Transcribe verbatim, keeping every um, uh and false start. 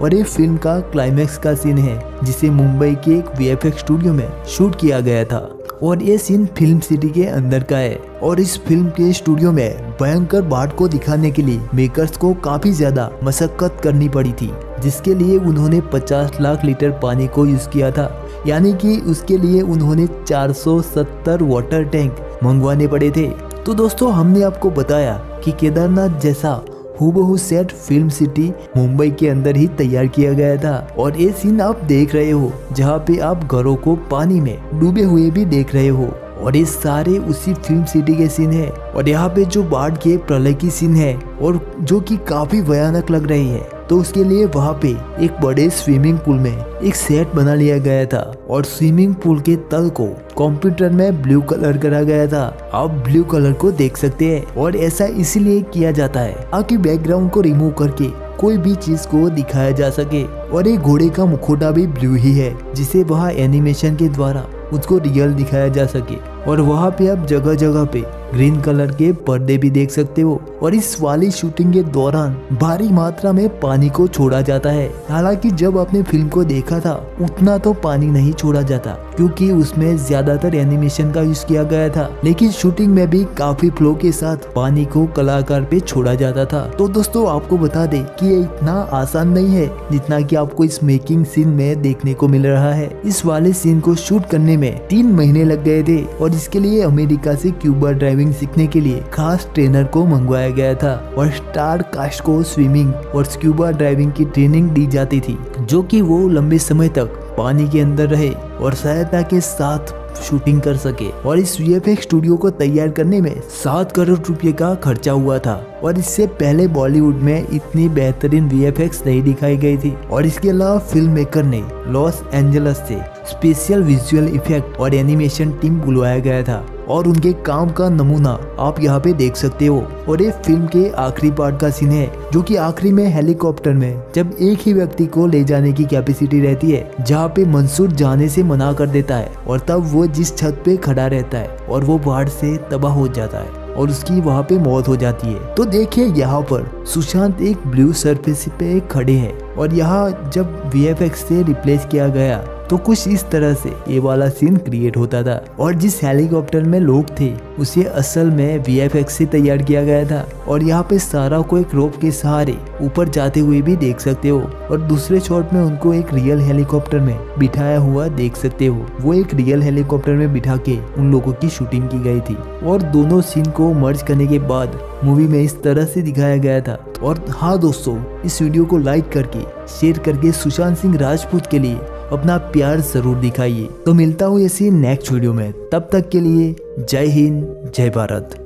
और ये फिल्म का क्लाइमैक्स का सीन है जिसे मुंबई के एक वीएफएक्स स्टूडियो में शूट किया गया था और ये सीन फिल्म सिटी के अंदर का है। और इस फिल्म के स्टूडियो में भयंकर बाढ़ को दिखाने के लिए मेकर्स को काफी ज्यादा मशक्कत करनी पड़ी थी, जिसके लिए उन्होंने पचास लाख लीटर पानी को यूज किया था, यानी कि उसके लिए उन्होंने चार सौ सत्तर वाटर टैंक मंगवाने पड़े थे। तो दोस्तों, हमने आपको बताया कि केदारनाथ जैसा हूबहू सेट फिल्म सिटी मुंबई के अंदर ही तैयार किया गया था और ये सीन आप देख रहे हो जहाँ पे आप घरों को पानी में डूबे हुए भी देख रहे हो और ये सारे उसी फिल्म सिटी के सीन है। और यहाँ पे जो बाढ़ के प्रलय की सीन है और जो कि काफी भयानक लग रही है, तो उसके लिए वहाँ पे एक बड़े स्विमिंग पूल में एक सेट बना लिया गया था और स्विमिंग पूल के तल को कंप्यूटर में ब्लू कलर करा गया था। आप ब्लू कलर को देख सकते हैं और ऐसा इसीलिए किया जाता है ताकि बैकग्राउंड को रिमूव करके कोई भी चीज को दिखाया जा सके। और एक घोड़े का मुखौटा भी ब्लू ही है जिसे वहाँ एनिमेशन के द्वारा उसको रियल दिखाया जा सके। और वहाँ पे आप जगह जगह पे ग्रीन कलर के पर्दे भी देख सकते हो। और इस वाली शूटिंग के दौरान भारी मात्रा में पानी को छोड़ा जाता है। हालांकि जब आपने फिल्म को देखा था उतना तो पानी नहीं छोड़ा जाता क्योंकि उसमें ज्यादातर एनिमेशन का यूज किया गया था, लेकिन शूटिंग में भी काफी फ्लो के साथ पानी को कलाकार पे छोड़ा जाता था। तो दोस्तों, आपको बता दे कि ये इतना आसान नहीं है जितना कि आपको इस मेकिंग सीन में देखने को मिल रहा है। इस वाले सीन को शूट करने में तीन महीने लग गए थे और इसके लिए अमेरिका से स्क्यूबा ड्राइविंग सीखने के लिए खास ट्रेनर को मंगवाया गया था और स्टार कास्ट को स्विमिंग और स्क्यूबा ड्राइविंग की ट्रेनिंग दी जाती थी, जो कि वो लंबे समय तक पानी के अंदर रहे और सहायता के साथ शूटिंग कर सके। और इस वीएफएक्स स्टूडियो को तैयार करने में सात करोड़ रुपए का खर्चा हुआ था और इससे पहले बॉलीवुड में इतनी बेहतरीन वीएफएक्स नहीं दिखाई गई थी। और इसके अलावा फिल्म मेकर ने लॉस एंजल्स से स्पेशल विजुअल इफेक्ट और एनिमेशन टीम बुलवाया गया था और उनके काम का नमूना आप यहाँ पे देख सकते हो। और ये फिल्म के आखिरी पार्ट का सीन है जो कि आखिरी में हेलीकॉप्टर में जब एक ही व्यक्ति को ले जाने की कैपेसिटी रहती है, जहाँ पे मंसूर जाने से मना कर देता है और तब वो जिस छत पे खड़ा रहता है और वो बाढ़ से तबाह हो जाता है और उसकी वहाँ पे मौत हो जाती है। तो देखिए, यहाँ पर सुशांत एक ब्लू सरफेस पे खड़े हैं और यहाँ जब वीएफएक्स से रिप्लेस किया गया तो कुछ इस तरह से ये वाला सीन क्रिएट होता था। और जिस हेलीकॉप्टर में लोग थे उसे असल में वीएफएक्स से तैयार किया गया था। और यहाँ पे सारा को एक रोप के सहारे ऊपर जाते हुए भी देख सकते हो और दूसरे शॉट में उनको एक रियल हेलीकॉप्टर में बिठाया हुआ देख सकते हो। वो एक रियल हेलीकॉप्टर में बिठा के उन लोगों की शूटिंग की गई थी और दोनों सीन को मर्ज करने के बाद मूवी में इस तरह से दिखाया गया था। और हाँ दोस्तों, इस वीडियो को लाइक करके शेयर करके सुशांत सिंह राजपूत के लिए अपना प्यार जरूर दिखाइए। तो मिलता हूँ ऐसी नेक्स्ट वीडियो में, तब तक के लिए जय हिंद, जय भारत।